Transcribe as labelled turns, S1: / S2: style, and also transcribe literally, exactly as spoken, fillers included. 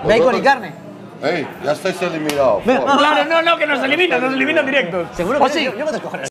S1: Bacon y carne.
S2: Ey, ya estáis eliminados.
S1: Venga,
S2: por.
S3: Claro, no, no, que nos eliminan, nos eliminan directos.
S1: Seguro
S3: ¿O
S1: que
S3: sí?
S1: yo, yo no te escogeré.